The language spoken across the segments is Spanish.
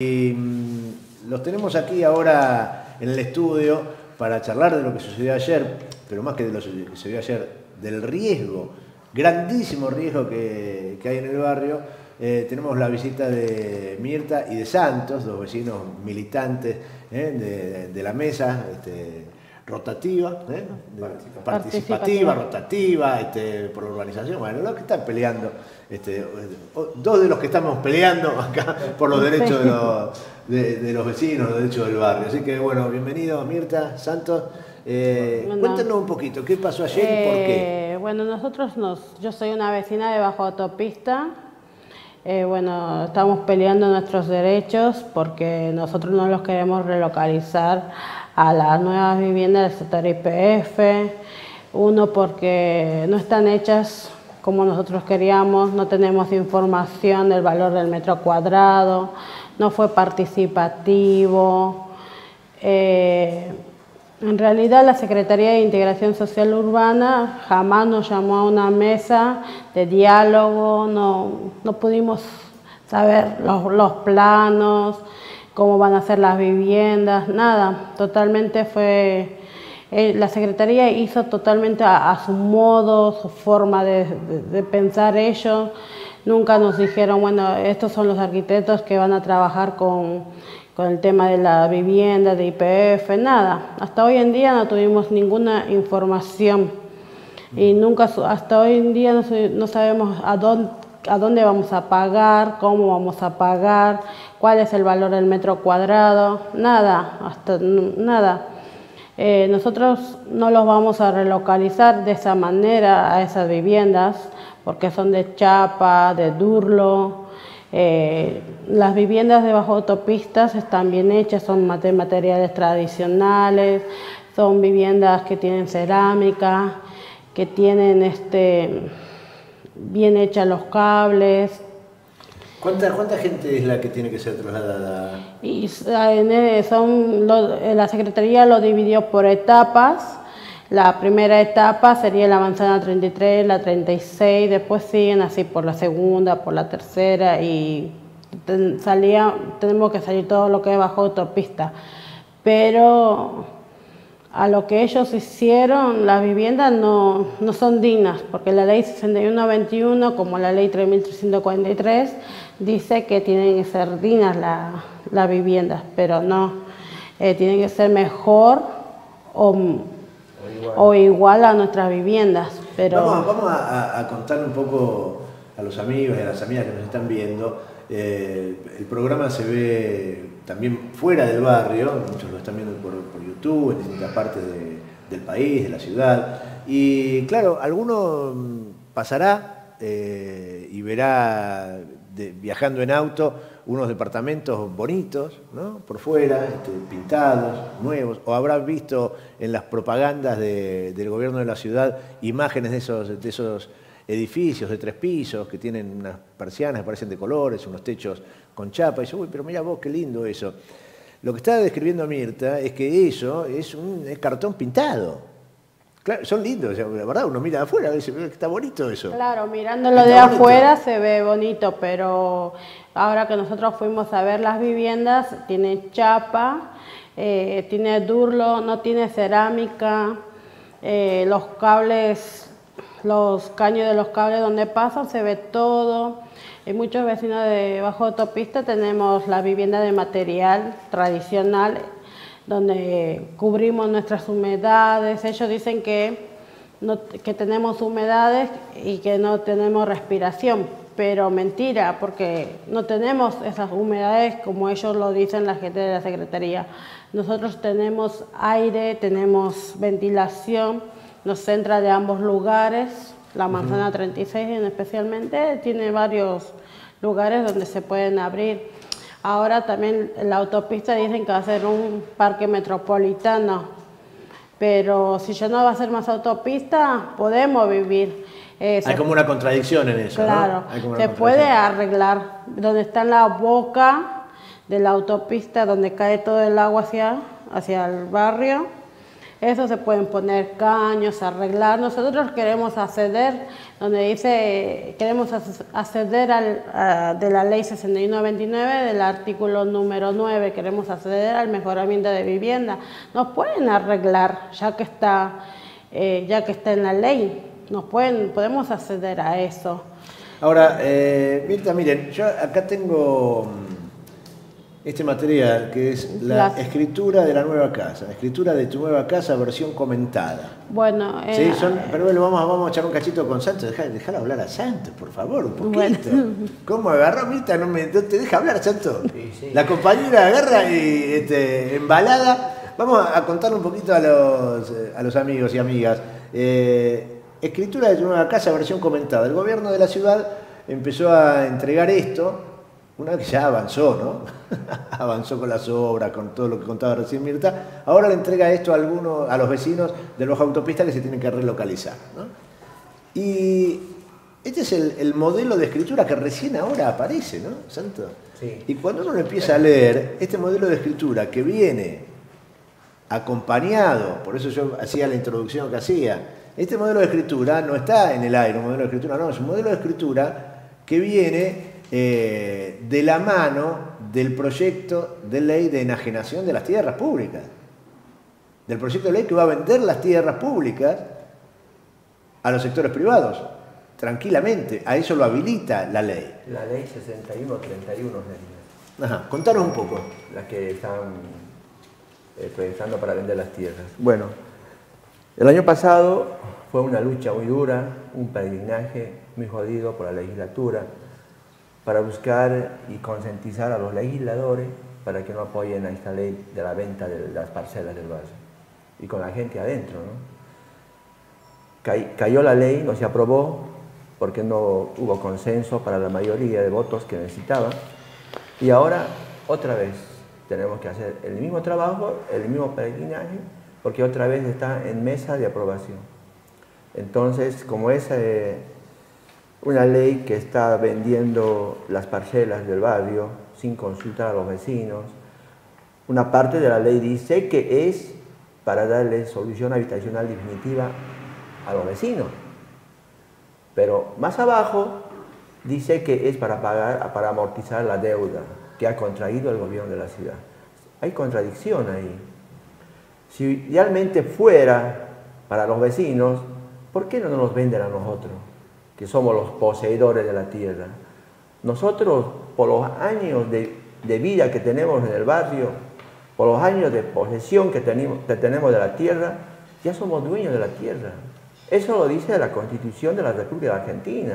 Y los tenemos aquí ahora en el estudio para charlar de lo que sucedió ayer, pero más que de lo que sucedió ayer, del riesgo, grandísimo riesgo que hay en el barrio. Tenemos la visita de Mirta y de Santos, dos vecinos militantes de la mesa rotativa, participativa, rotativa, por la urbanización. Bueno, los que están peleando, dos de los que estamos peleando acá por los derechos de los vecinos, los derechos del barrio. Así que bueno, bienvenidos Mirta, Santos. Cuéntanos un poquito, ¿qué pasó ayer y por qué? Bueno, yo soy una vecina de Bajo Autopista. Bueno, estamos peleando nuestros derechos porque nosotros no los queremos relocalizar a las nuevas viviendas del sector YPF. Uno, porque no están hechas como nosotros queríamos, no tenemos información del valor del metro cuadrado, no fue participativo. En realidad la Secretaría de Integración Social Urbana jamás nos llamó a una mesa de diálogo, no pudimos saber los planos, cómo van a ser las viviendas, nada. Totalmente fue, la Secretaría hizo totalmente a su modo, su forma de pensar ellos. Nunca nos dijeron, bueno, estos son los arquitectos que van a trabajar con el tema de la vivienda, de YPF, nada. Hasta hoy en día no tuvimos ninguna información y hasta hoy en día no sabemos a dónde vamos a pagar, cómo vamos a pagar, cuál es el valor del metro cuadrado, nada, nada. Nosotros no los vamos a relocalizar de esa manera a esas viviendas porque son de chapa, de durlo. Las viviendas de Bajo Autopistas están bien hechas, son de materiales tradicionales, son viviendas que tienen cerámica, que tienen bien hechas los cables. ¿Cuánta gente es la que tiene que ser trasladada? Y la Secretaría lo dividió por etapas. La primera etapa sería la manzana 33, la 36, después siguen así por la segunda, por la tercera y tenemos que salir todo lo que es Bajo Autopista. Pero a lo que ellos hicieron, las viviendas no son dignas, porque la ley 6121, como la ley 3343, dice que tienen que ser dignas las viviendas, pero no, tienen que ser mejor o igual a nuestras viviendas. Pero vamos a contarle un poco a los amigos y a las amigas que nos están viendo. El programa se ve también fuera del barrio, muchos lo están viendo por YouTube, en distintas partes del país, de la ciudad. Y claro, alguno pasará y verá viajando en auto unos departamentos bonitos, ¿no? Por fuera, pintados, nuevos, o habrá visto en las propagandas del gobierno de la ciudad imágenes de esos edificios de 3 pisos que tienen unas persianas que parecen de colores, unos techos con chapa, y dice, uy, pero mira vos, qué lindo eso. Lo que está describiendo Mirta es que eso es cartón pintado. Claro, son lindos, la verdad, uno mira de afuera y dice, está bonito eso. Claro, mirándolo de afuera se ve bonito, pero ahora que nosotros fuimos a ver las viviendas, tiene chapa, tiene durlo, no tiene cerámica, los cables, los caños de los cables donde pasan se ve todo. En muchos vecinos de Bajo Autopista tenemos la vivienda de material tradicional, donde cubrimos nuestras humedades. Ellos dicen que tenemos humedades y que no tenemos respiración, pero mentira, porque no tenemos esas humedades como ellos lo dicen la gente de la Secretaría. Nosotros tenemos aire, tenemos ventilación, nos entra de ambos lugares. La manzana 36 especialmente tiene varios lugares donde se pueden abrir. Ahora también en la autopista dicen que va a ser un parque metropolitano, pero si ya no va a ser más autopista, podemos vivir. Hay como una contradicción en eso, claro, ¿no? se puede arreglar. Donde está la boca de la autopista, donde cae todo el agua hacia el barrio, Eso se pueden poner caños, arreglar. Nosotros queremos acceder, donde dice, queremos acceder de la ley 6129, del artículo número 9, queremos acceder al mejoramiento de vivienda. Nos pueden arreglar, ya que está en la ley, podemos acceder a eso. Ahora, Mirta, miren, yo acá tengo este material que es la escritura de la nueva casa, la escritura de tu nueva casa, versión comentada. Bueno, sí, pero bueno, vamos a echar un cachito con Santos, dejala hablar a Santos, por favor, un poquito. Bueno. ¿Cómo agarró Mirta? ¿No te deja hablar, Santos? Sí, sí. La compañera agarra y embalada. Vamos a contarle un poquito a los amigos y amigas. Escritura de tu nueva casa, versión comentada. El gobierno de la ciudad empezó a entregar esto, una vez que ya avanzó, ¿no? Avanzó con las obras, con todo lo que contaba recién Mirta. Ahora le entrega esto a los vecinos de los autopistas que se tienen que relocalizar, ¿no? Y este es el modelo de escritura que recién ahora aparece, ¿no, Santo? Sí. Y cuando uno lo empieza a leer, este modelo de escritura que viene acompañado, por eso yo hacía la introducción que hacía, este modelo de escritura no está en el aire, un modelo de escritura no, es un modelo de escritura que viene de la mano del proyecto de ley de enajenación de las tierras públicas, del proyecto de ley que va a vender las tierras públicas a los sectores privados, tranquilamente, a eso lo habilita la ley. La ley 6131. Ajá, contanos un poco. La que están proyectando para vender las tierras. Bueno, el año pasado fue una lucha muy dura, un peregrinaje muy jodido por la legislatura para buscar y concientizar a los legisladores para que no apoyen a esta ley de la venta de las parcelas del barrio y con la gente adentro, ¿no? Cayó la ley, no se aprobó porque no hubo consenso para la mayoría de votos que necesitaba y ahora otra vez tenemos que hacer el mismo trabajo, el mismo peregrinaje, porque otra vez está en mesa de aprobación. Entonces, como es una ley que está vendiendo las parcelas del barrio sin consultar a los vecinos, una parte de la ley dice que es para darle solución habitacional definitiva a los vecinos, pero más abajo dice que es para amortizar la deuda que ha contraído el gobierno de la ciudad. Hay contradicción ahí. Si realmente fuera para los vecinos, ¿por qué no nos los venden a nosotros, que somos los poseedores de la tierra? Nosotros, por los años de vida que tenemos en el barrio, por los años de posesión que tenemos de la tierra, ya somos dueños de la tierra. Eso lo dice la Constitución de la República Argentina.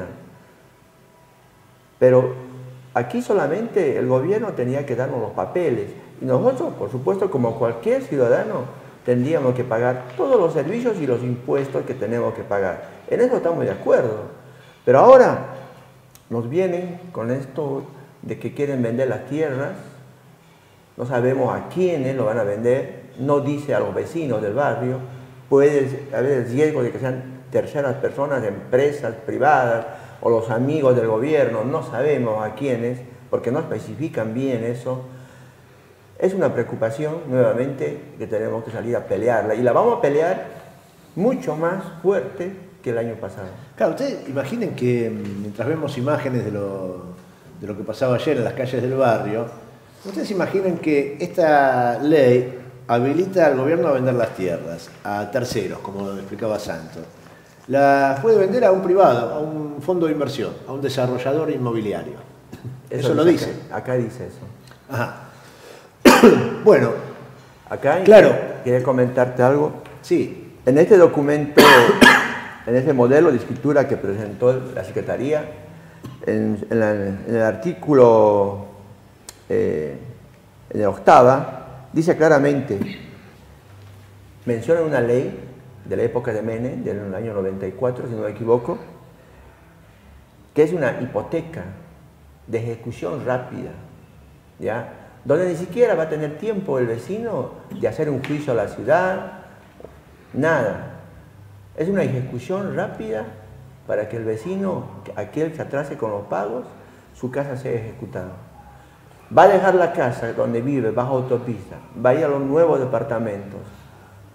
Pero aquí solamente el gobierno tenía que darnos los papeles. Y nosotros, por supuesto, como cualquier ciudadano, tendríamos que pagar todos los servicios y los impuestos que tenemos que pagar. En eso estamos de acuerdo. Pero ahora nos vienen con esto de que quieren vender las tierras, no sabemos a quiénes lo van a vender, no dice a los vecinos del barrio, puede haber el riesgo de que sean terceras personas, empresas privadas o los amigos del gobierno, no sabemos a quiénes, porque no especifican bien eso. Es una preocupación, nuevamente, que tenemos que salir a pelearla. Y la vamos a pelear mucho más fuerte que el año pasado. Claro, ustedes imaginen que mientras vemos imágenes de lo que pasaba ayer en las calles del barrio, ustedes imaginen que esta ley habilita al gobierno a vender las tierras a terceros, como lo explicaba Santos. La puede vender a un privado, a un fondo de inversión, a un desarrollador inmobiliario. Eso lo dice. Acá dice eso. Ajá. Bueno, acá claro. Quería comentarte algo. Sí. En este documento, en este modelo de escritura que presentó la Secretaría, en el artículo, en el octava, dice claramente, menciona una ley de la época de Menem, del año 94, si no me equivoco, que es una hipoteca de ejecución rápida, ¿ya? Donde ni siquiera va a tener tiempo el vecino de hacer un juicio a la ciudad, nada. Es una ejecución rápida para que el vecino, aquel que atrase con los pagos, su casa sea ejecutada. Va a dejar la casa donde vive, bajo autopista, va a ir a los nuevos departamentos.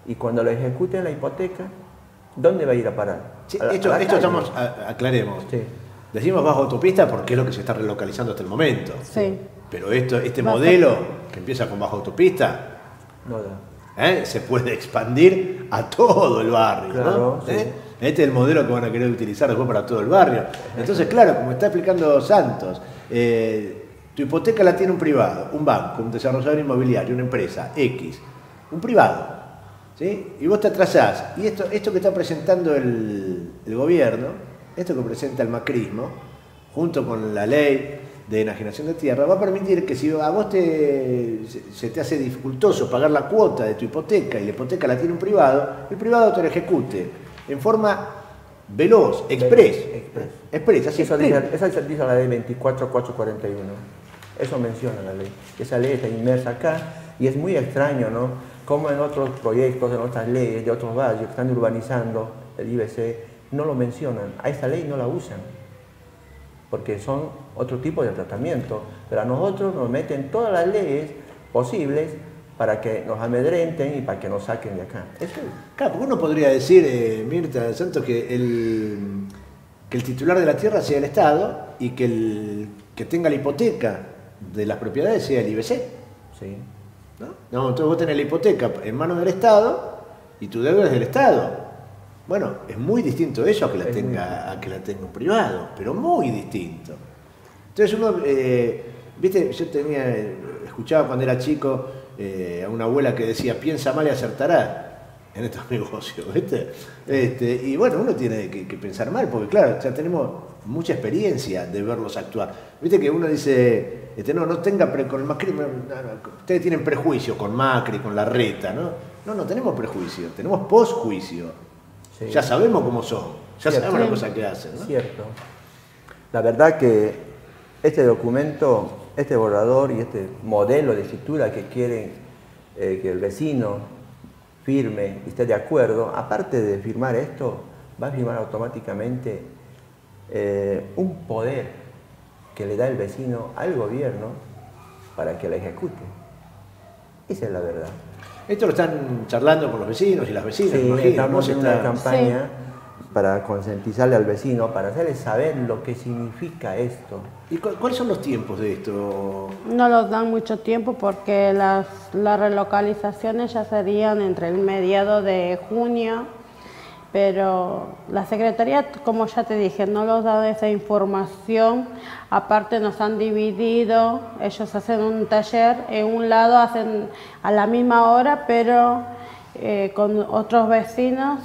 Y cuando le ejecuten la hipoteca, ¿dónde va a ir a parar? Sí, A la esto calle. estamos, aclaremos. Sí. Decimos bajo autopista porque es lo que se está relocalizando hasta el momento. Sí. Pero este modelo que empieza con bajo autopista No da. se puede expandir a todo el barrio. Claro, ¿no? sí. Este es el modelo que van a querer utilizar después para todo el barrio. Entonces, claro, como está explicando Santos, tu hipoteca la tiene un privado, un banco, un desarrollador inmobiliario, una empresa, X, un privado. ¿Sí? Y vos te atrasás. Y esto que está presentando el gobierno, esto que presenta el macrismo, junto con la ley de enajenación de tierra, va a permitir que si a vos se te hace dificultoso pagar la cuota de tu hipoteca y la hipoteca la tiene un privado, el privado te la ejecute en forma veloz, express. Así Eso dice la ley 24441. Eso menciona la ley. Esa ley está inmersa acá y es muy extraño, ¿no? Como en otros proyectos, en otras leyes de otros barrios que están urbanizando el IBC, no lo mencionan. A esta ley no la usan, porque son otro tipo de tratamiento. Pero a nosotros nos meten todas las leyes posibles para que nos amedrenten y para que nos saquen de acá. Claro, porque uno podría decir, Mirta Santos, que el titular de la tierra sea el Estado y que el que tenga la hipoteca de las propiedades sea el IBC. Sí. ¿No? No, entonces vos tenés la hipoteca en manos del Estado y tu deuda es del Estado. Bueno, es muy distinto eso a que la tenga un privado, pero muy distinto. Entonces uno, viste, yo escuchaba cuando era chico a una abuela que decía, piensa mal y acertará en estos negocios, ¿viste? Y bueno, uno tiene que pensar mal, porque claro, ya tenemos mucha experiencia de verlos actuar. Viste que uno dice, no tenga con el Macri, ustedes tienen prejuicio con Macri, con Larreta, ¿no? No tenemos prejuicio, tenemos posjuicio. Sí. Ya sabemos cómo son, ya sabemos las cosas que hacen, ¿no? Cierto. La verdad que este documento, este borrador y este modelo de escritura que quieren que el vecino firme y esté de acuerdo, aparte de firmar esto, va a firmar automáticamente un poder que le da el vecino al gobierno para que la ejecute. Esa es la verdad. Esto lo están charlando con los vecinos y las vecinas. Sí, estamos en una campaña Sí. para concientizarle al vecino, para hacerle saber lo que significa esto. ¿Y cuáles son los tiempos de esto? No nos dan mucho tiempo porque las relocalizaciones ya serían entre el mediado de junio, pero la Secretaría, como ya te dije, no nos da esa información. Aparte nos han dividido, ellos hacen un taller, en un lado hacen a la misma hora, pero con otros vecinos,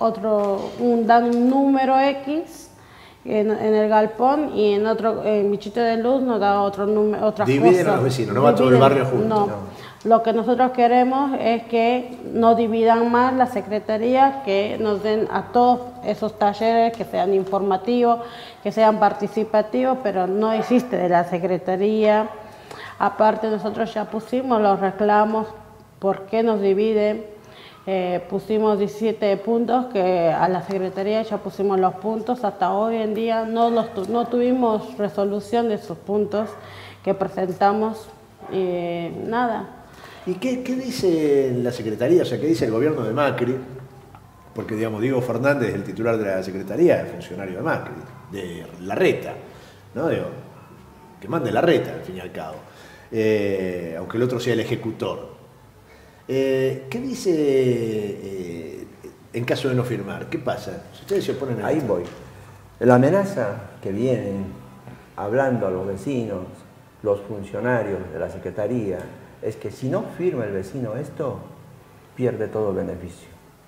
dan un número X en el galpón y en Bichito de Luz nos da otro número, otras cosas. Dividen a los vecinos, no va todo el barrio junto. No. Lo que nosotros queremos es que no dividan más la Secretaría, que nos den a todos esos talleres, que sean informativos, que sean participativos, pero no existe de la Secretaría. Aparte nosotros ya pusimos los reclamos, ¿por qué nos dividen? Pusimos 17 puntos, que a la Secretaría ya pusimos los puntos, hasta hoy en día no tuvimos resolución de esos puntos que presentamos, nada. ¿Y qué dice la Secretaría? O sea, ¿qué dice el gobierno de Macri? Porque, digamos, Diego Fernández es el titular de la Secretaría, es funcionario de Macri, de Larreta, ¿no? Digo, que mande Larreta, al fin y al cabo, aunque el otro sea el ejecutor. ¿Qué dice en caso de no firmar? ¿Qué pasa? Si ustedes se oponen a Ahí esto. voy. La amenaza que vienen hablando a los vecinos, los funcionarios de la Secretaría, es que si no firma el vecino esto, pierde todo el beneficio.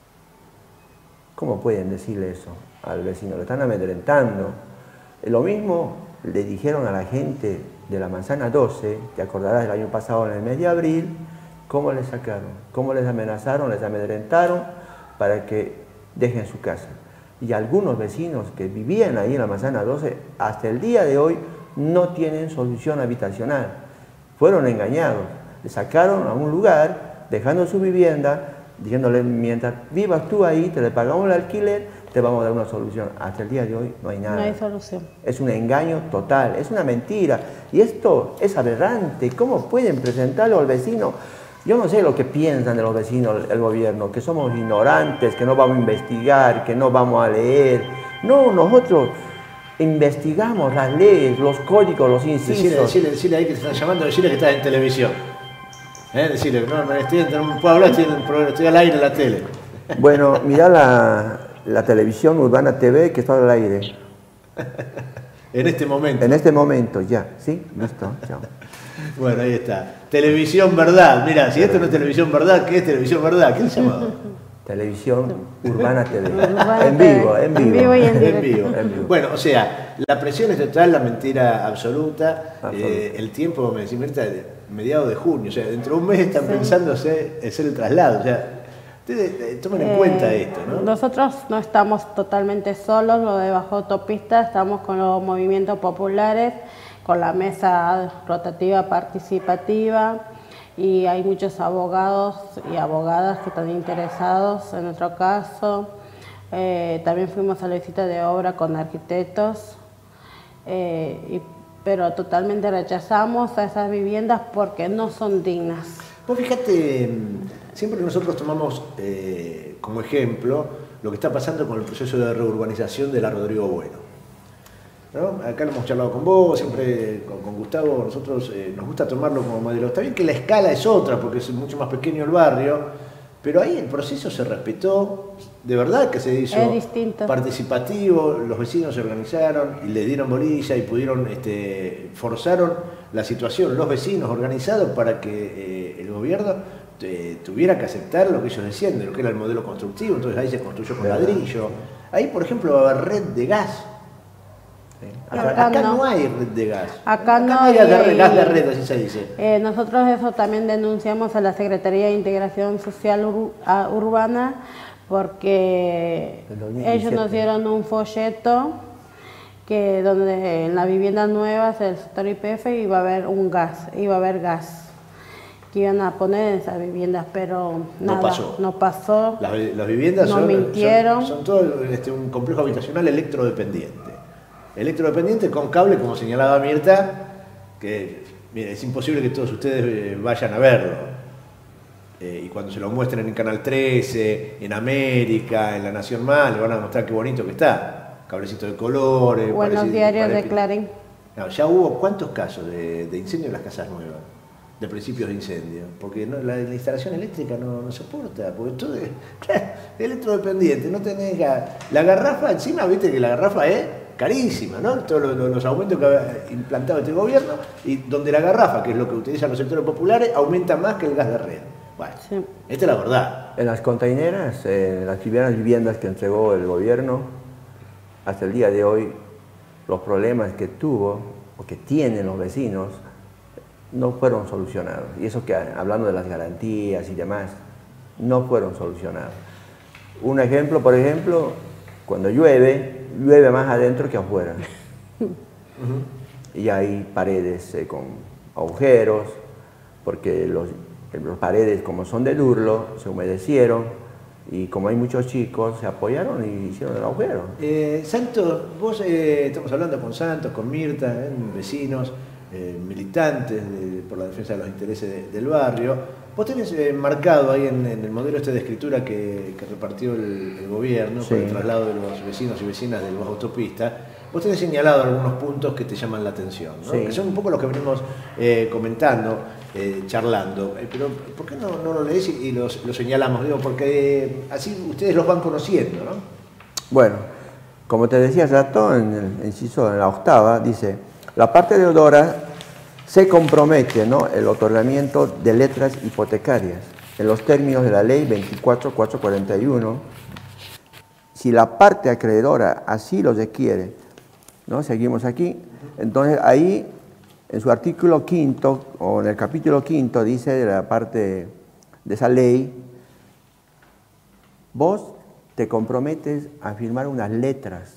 ¿Cómo pueden decirle eso al vecino? Lo están amedrentando. Lo mismo le dijeron a la gente de la Manzana 12, te acordarás del año pasado en el mes de abril, cómo les sacaron, cómo les amenazaron, les amedrentaron para que dejen su casa. Y algunos vecinos que vivían ahí en la Manzana 12, hasta el día de hoy, no tienen solución habitacional. Fueron engañados. Le sacaron a un lugar, dejando su vivienda, diciéndole, mientras vivas tú ahí, te le pagamos el alquiler, te vamos a dar una solución. Hasta el día de hoy no hay nada. No hay solución. Es un engaño total, es una mentira. Y esto es aberrante. ¿Cómo pueden presentarlo al vecino Yo no sé lo que piensan de los vecinos el gobierno, que somos ignorantes, que no vamos a investigar, que no vamos a leer. No, nosotros investigamos las leyes, los códigos, los incisos. Decirle ahí que te están llamando, decirle que estás en televisión. Decirle, no puedo hablar, estoy al aire en la tele. Bueno, mirá la televisión Urbana TV que está al aire. En este momento. En este momento, ya, ¿sí? Listo, chao. Bueno, ahí está. Televisión Verdad. Mira, si esto no es Televisión Verdad, ¿qué es Televisión Verdad? ¿Qué se llama? Televisión Urbana TV. Urbana En TV. vivo, en vivo. En vivo y en En vivo. En vivo. Bueno, o sea, la presión es total, la mentira absoluta. Absoluta. El tiempo, me decís, Mirta, mediados de junio. O sea, dentro de un mes están pensando hacer el traslado. O sea, ustedes tomen en cuenta esto, ¿no? Nosotros no estamos totalmente solos, lo de Bajo Autopista, estamos con los movimientos populares, con la mesa rotativa participativa, y hay muchos abogados y abogadas que están interesados en nuestro caso. También fuimos a la visita de obra con arquitectos, pero totalmente rechazamos a esas viviendas porque no son dignas. Vos fíjate, siempre nosotros tomamos como ejemplo lo que está pasando con el proceso de reurbanización de la Rodrigo Bueno, ¿no? Acá lo hemos charlado con vos, siempre con Gustavo, nosotros nos gusta tomarlo como modelo. Está bien que la escala es otra, porque es mucho más pequeño el barrio, pero ahí el proceso se respetó, de verdad que se hizo participativo, los vecinos se organizaron y le dieron bolilla y pudieron, forzaron la situación, los vecinos organizados para que el gobierno tuviera que aceptar lo que ellos decían, de lo que era el modelo constructivo. Entonces ahí se construyó con ladrillo. Ahí, por ejemplo, va a haber red de gas. Acá no hay red de gas. Acá no hay gas de red, así se dice. Nosotros eso también denunciamos a la Secretaría de Integración Social Urbana, porque ellos nos dieron un folleto donde en las viviendas nuevas del sector YPF iba a haber gas que iban a poner en esas viviendas, pero nada, no pasó. Las viviendas mintieron. Son todo un complejo habitacional electrodependiente. Electrodependiente con cable, como señalaba Mirta, que mira, es imposible que todos ustedes vayan a verlo. Y cuando se lo muestren en Canal 13, en América, en La Nación Más, le van a mostrar qué bonito que está. Cablecito de colores. O en los diarios de Clarín. No, ya hubo cuántos casos de incendio en las casas nuevas, de principios de incendio, porque la instalación eléctrica no soporta, porque todo es electrodependiente, no tenés la garrafa encima, viste que la garrafa es carísima, ¿no? Todos los aumentos que ha implantado este gobierno, y donde la garrafa, que es lo que utilizan los sectores populares, aumenta más que el gas de red. Bueno, sí. Esta es la verdad. En las containeras, en las primeras viviendas que entregó el gobierno, hasta el día de hoy, los problemas que tuvo o que tienen los vecinos no fueron solucionados. Y eso que, hablando de las garantías y demás, no fueron solucionados. Un ejemplo, por ejemplo, cuando llueve más adentro que afuera. Y hay paredes con agujeros, porque las paredes, como son de Durlo, se humedecieron, y como hay muchos chicos, se apoyaron y hicieron el agujero. Santos, vos estamos hablando con Santos, con Mirta, vecinos, militantes por la defensa de los intereses del barrio. Vos tenés marcado ahí en el modelo de escritura que repartió el gobierno, sí, por el traslado de los vecinos y vecinas del Bajo Autopista. Vos tenés señalado algunos puntos que te llaman la atención, ¿no? Sí. Que son un poco los que venimos comentando, charlando. Pero ¿por qué no lo lees y lo señalamos? Digo, porque así ustedes los van conociendo, ¿no? Bueno, como te decía Rato, en el inciso, en la octava, dice: la parte deudora se compromete, ¿no?, el otorgamiento de letras hipotecarias en los términos de la ley 24.441, si la parte acreedora así lo requiere, ¿no? Seguimos aquí. Entonces ahí, en su artículo 5, o en el capítulo 5, dice de la parte de esa ley, vos te comprometes a firmar unas letras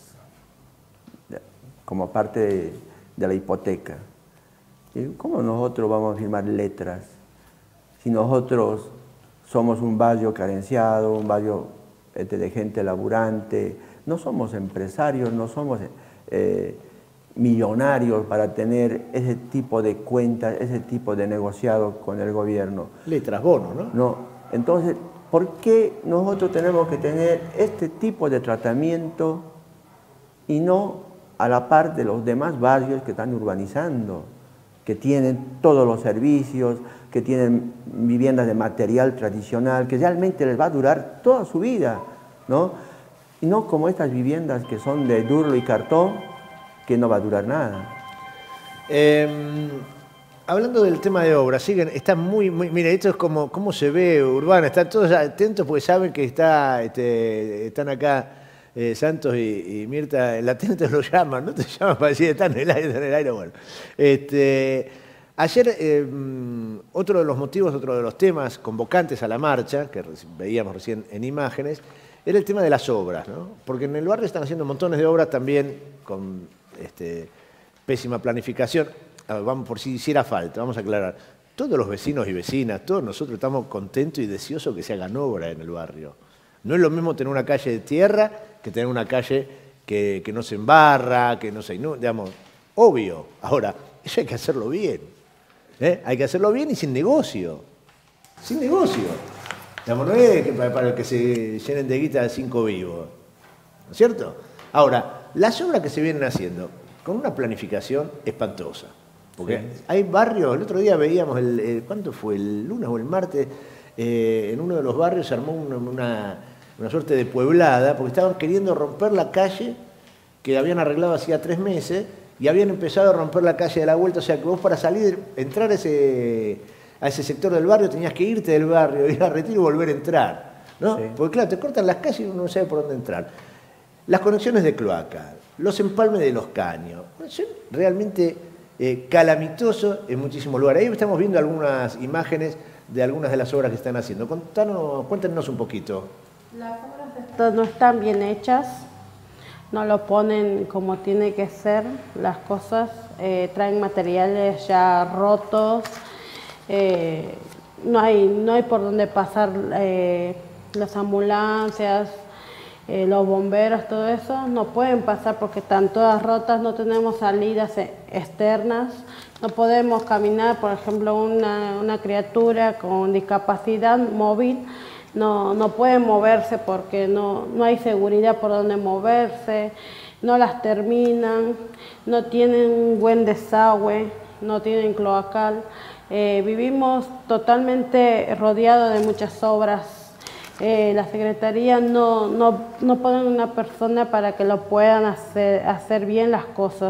como parte de la hipoteca. ¿Cómo nosotros vamos a firmar letras si nosotros somos un barrio carenciado, un barrio de gente laburante, no somos empresarios, no somos millonarios para tener ese tipo de cuentas, ese tipo de negociado con el gobierno. Letras, bonos, ¿no? No. Entonces, ¿por qué nosotros tenemos que tener este tipo de tratamiento y no a la par de los demás barrios que están urbanizando, que tienen todos los servicios, que tienen viviendas de material tradicional, que realmente les va a durar toda su vida, ¿no? Y no como estas viviendas que son de durlo y cartón, que no va a durar nada. Hablando del tema de obra, siguen, está mira, esto es como cómo se ve Urbana, están todos atentos porque saben que están acá Santos y Mirta, latentes lo llaman, no te llaman para decir están en el aire, bueno. Ayer otro de los motivos, otro de los temas convocantes a la marcha, que veíamos recién en imágenes, era el tema de las obras, ¿no? Porque en el barrio están haciendo montones de obras también con pésima planificación. Vamos, por si hiciera falta, vamos a aclarar. Todos los vecinos y vecinas, todos nosotros estamos contentos y deseosos que se hagan obras en el barrio. No es lo mismo tener una calle de tierra que tener una calle que no se embarra, que no se inunda, digamos, obvio. Ahora, eso hay que hacerlo bien. Hay que hacerlo bien y sin negocio. Sin negocio. Digamos, no es que para que se llenen de guita 5 vivos. ¿No es cierto? Ahora, las obras que se vienen haciendo con una planificación espantosa. Porque sí, hay barrios, el otro día veíamos, ¿cuánto fue? ¿El lunes o el martes? En uno de los barrios se armó una suerte de pueblada, porque estaban queriendo romper la calle que habían arreglado hacía 3 meses y habían empezado a romper la calle de la vuelta. O sea que vos para salir, entrar a ese sector del barrio tenías que irte del barrio, ir a Retiro y volver a entrar, ¿no? Sí. Porque claro, te cortan las calles y uno no sabe por dónde entrar. Las conexiones de cloaca, los empalmes de los caños, son realmente calamitosos en muchísimos lugares. Ahí estamos viendo algunas imágenes de algunas de las obras que están haciendo. Cuéntenos un poquito. Las obras no están bien hechas, no lo ponen como tiene que ser las cosas, traen materiales ya rotos, no hay por dónde pasar las ambulancias, los bomberos, todo eso, no pueden pasar porque están todas rotas, no tenemos salidas externas, no podemos caminar, por ejemplo, una criatura con discapacidad móvil, no puede moverse porque no hay seguridad por donde moverse, no las terminan, no tienen un buen desagüe, no tienen cloacal. Vivimos totalmente rodeados de muchas obras. La Secretaría no ponen una persona para que lo puedan hacer bien las cosas.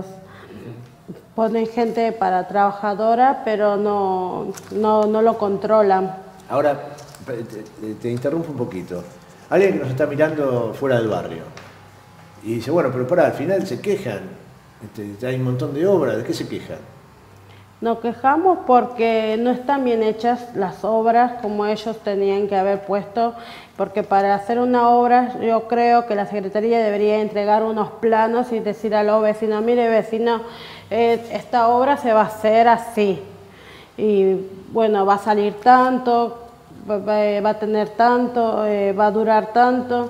Ponen gente para trabajadora, pero no lo controlan. Ahora, te interrumpo un poquito. Alguien que nos está mirando fuera del barrio y dice, bueno, pero al final se quejan, hay un montón de obras, ¿de qué se quejan? Nos quejamos porque no están bien hechas las obras como ellos tenían que haber puesto, porque para hacer una obra yo creo que la Secretaría debería entregar unos planos y decir a los vecinos, mire vecino, esta obra se va a hacer así, y bueno, va a salir tanto, va a tener tanto, va a durar tanto,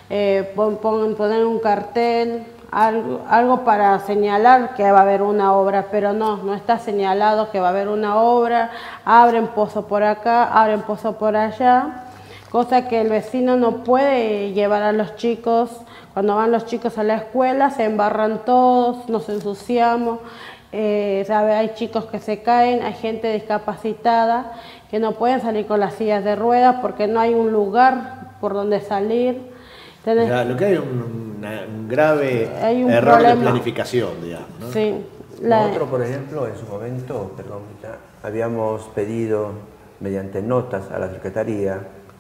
poner un cartel, algo para señalar que va a haber una obra, pero no está señalado que va a haber una obra, abren pozo por acá, abren pozo por allá, cosa que el vecino no puede llevar a los chicos. Cuando van los chicos a la escuela se embarran todos, nos ensuciamos, hay chicos que se caen, hay gente discapacitada que no pueden salir con las sillas de ruedas porque no hay un lugar por donde salir. Lo que hay un grave error de planificación, digamos, ¿no? Sí. Nosotros, por ejemplo, en su momento, habíamos pedido mediante notas a la Secretaría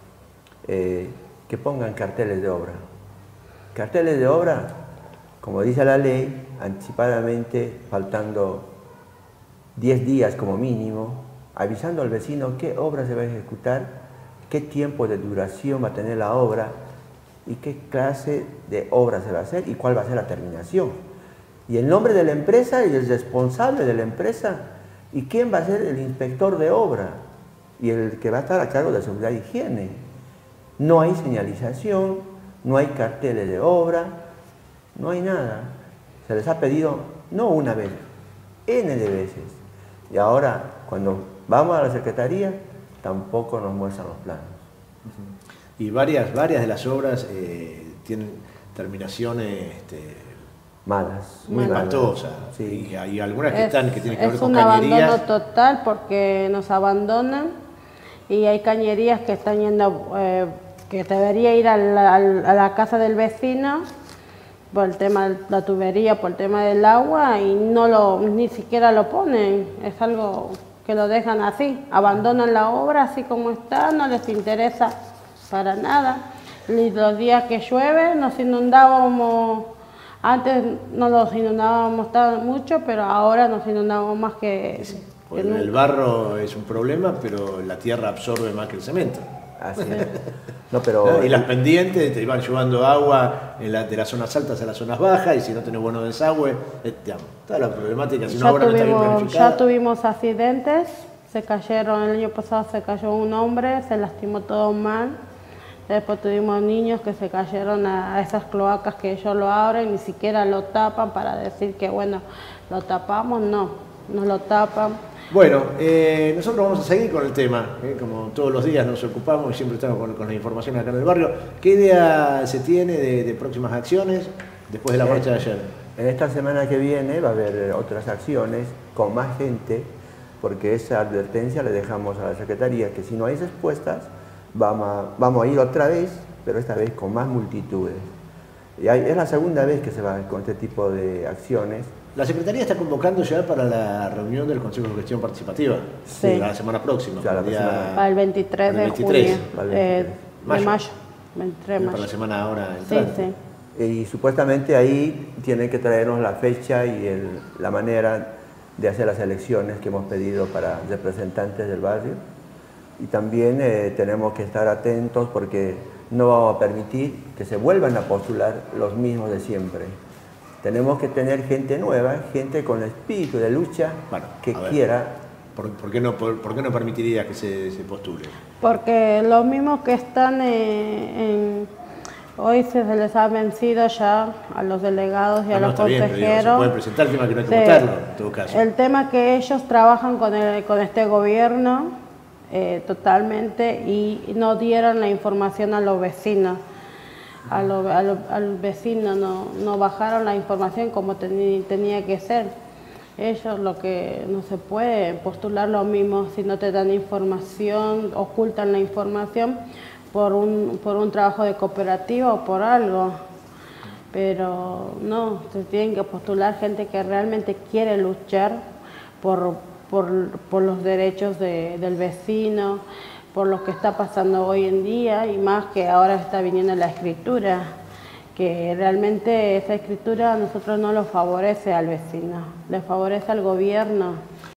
que pongan carteles de obra. Carteles de obra, como dice la ley, anticipadamente, faltando 10 días como mínimo, avisando al vecino qué obra se va a ejecutar, qué tiempo de duración va a tener la obra, y qué clase de obra se va a hacer y cuál va a ser la terminación. Y el nombre de la empresa y el responsable de la empresa y quién va a ser el inspector de obra y el que va a estar a cargo de seguridad e higiene. No hay señalización, no hay carteles de obra, no hay nada. Se les ha pedido no una vez, N de veces. Y ahora, cuando vamos a la Secretaría, tampoco nos muestran los planos. Y varias de las obras tienen terminaciones Malas. muy espantosas. Sí. Y hay algunas que tienen que ver Es con un cañerías. abandono total porque nos abandonan y hay cañerías que están yendo, que debería ir a la casa del vecino por el tema de la tubería, por el tema del agua y ni siquiera lo ponen. Es algo que lo dejan así, abandonan la obra así como está, no les interesa para nada. Y los días que llueve nos inundábamos. Antes no nos inundábamos mucho, pero ahora nos inundamos más que Bueno, el barro es un problema, pero la tierra absorbe más que el cemento. Así es. No, pero... Y las pendientes te iban llevando agua de las zonas altas a las zonas bajas, y si no tenés buenos desagües, digamos, toda la problemática, si una obra no está bien planificada. Ya tuvimos accidentes, el año pasado se cayó un hombre, se lastimó todo mal. Después tuvimos niños que se cayeron a esas cloacas que ellos lo abren, ni siquiera lo tapan para decir que bueno, lo tapamos, no lo tapan. Bueno, nosotros vamos a seguir con el tema, como todos los días nos ocupamos y siempre estamos con la información acá en el barrio. ¿Qué idea se tiene de próximas acciones después de la marcha de ayer? En esta semana que viene va a haber otras acciones con más gente, porque esa advertencia le dejamos a la Secretaría, que si no hay respuestas, vamos a ir otra vez, pero esta vez con más multitudes. Y es la segunda vez que se va con este tipo de acciones. La Secretaría está convocando ya para la reunión del Consejo de Gestión Participativa, sí, la semana próxima. Para el 23 de junio, de mayo. 23 de mayo. Para la semana ahora entrante. Sí. Y supuestamente ahí tienen que traernos la fecha y la manera de hacer las elecciones que hemos pedido para representantes del barrio. Y también tenemos que estar atentos porque no vamos a permitir que se vuelvan a postular los mismos de siempre. Tenemos que tener gente nueva, gente con espíritu de lucha, que quiera. ¿Por qué no permitiría que se postule? Porque los mismos que están hoy se les ha vencido ya a los delegados y a los consejeros. Bien, se puede presentar, el tema que no hay que votarlo, en todo caso. El tema que ellos trabajan con este gobierno totalmente y no dieron la información a los vecinos. Al vecino no bajaron la información como tenía que ser. Ellos lo que no se puede postular lo mismo si no te dan información, ocultan la información por un trabajo de cooperativa o por algo. Pero no, se tienen que postular gente que realmente quiere luchar por los derechos del vecino, por lo que está pasando hoy en día y más que ahora está viniendo la escritura, que realmente esa escritura a nosotros no lo favorece al vecino, le favorece al gobierno.